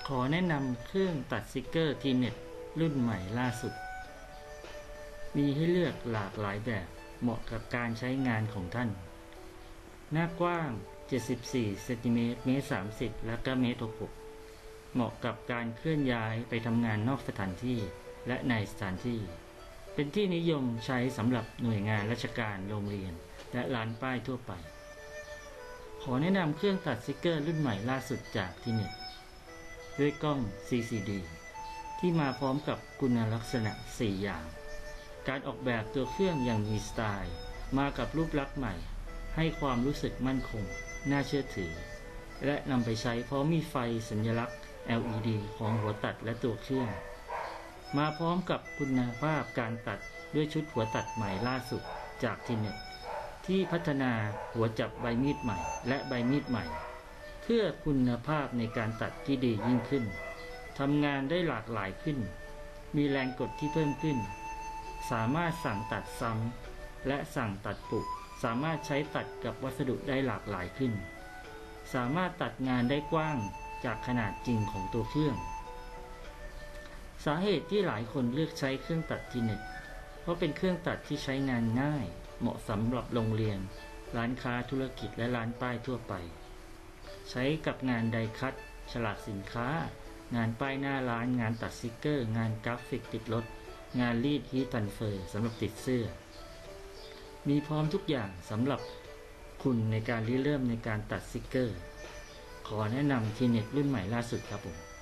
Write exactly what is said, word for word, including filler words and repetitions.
ขอแนะนำเครื่องตัดสติกเกอร์ทีเน็ตรุ่นใหม่ล่าสุดมีให้เลือกหลากหลายแบบเหมาะกับการใช้งานของท่านหน้ากว้างเจ็ดสิบสี่เซนติเมตรเมตรสามสิบและก็เมตรหกสิบเหมาะกับการเคลื่อนย้ายไปทำงานนอกสถานที่และในสถานที่เป็นที่นิยมใช้สำหรับหน่วยงานราชการโรงเรียนและร้านป้ายทั่วไปขอแนะนำเครื่องตัดสติกเกอร์รุ่นใหม่ล่าสุดจากทีเน็ตด้วยกล้อง ซี ซี ดี ที่มาพร้อมกับคุณลักษณะสี่อย่างการออกแบบตัวเครื่องอย่างมีสไตล์มากับรูปลักษณ์ใหม่ให้ความรู้สึกมั่นคงน่าเชื่อถือและนำไปใช้พร้อมมีไฟสัญลักษณ์ แอล อี ดี ของหัวตัดและตัวเครื่องมาพร้อมกับคุณภาพการตัดด้วยชุดหัวตัดใหม่ล่าสุดจากทีเน็ตที่พัฒนาหัวจับใบมีดใหม่และใบมีดใหม่เพื่อคุณภาพในการตัดที่ดียิ่งขึ้นทำงานได้หลากหลายขึ้นมีแรงกดที่เพิ่มขึ้นสามารถสั่งตัดซ้ำและสั่งตัดปุกสามารถใช้ตัดกับวัสดุได้หลากหลายขึ้นสามารถตัดงานได้กว้างจากขนาดจริงของตัวเครื่องสาเหตุที่หลายคนเลือกใช้เครื่องตัดทีเน็ตเพราะเป็นเครื่องตัดที่ใช้งานง่ายเหมาะสำหรับโรงเรียนร้านค้าธุรกิจและร้านป้ายทั่วไปใช้กับงานไดคัตฉลากสินค้างานป้ายหน้าร้านงานตัดสติกเกอร์งานกราฟิกติดรถงานรีดฮีททรานสเฟอร์สำหรับติดเสื้อมีพร้อมทุกอย่างสำหรับคุณในการริเริ่มในการตัดสติกเกอร์ขอแนะนำทีเน็ตรุ่นใหม่ล่าสุดครับผม